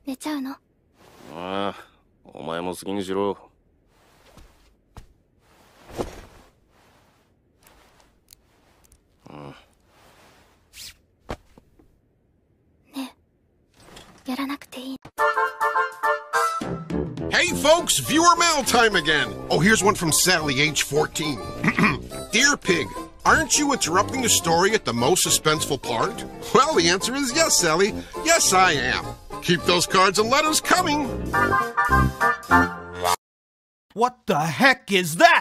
寝ちゃうの？ ああ、お前も好きにしろ。 ねえ、やらなくていい。 Hey folks, viewer mail time again. Oh, here's one from Sally, age 14. Dear Pig, aren't you interrupting the story at the most suspenseful part? Well, the answer is yes, Sally. Yes, I am. Keep those cards and letters coming. What the heck is that?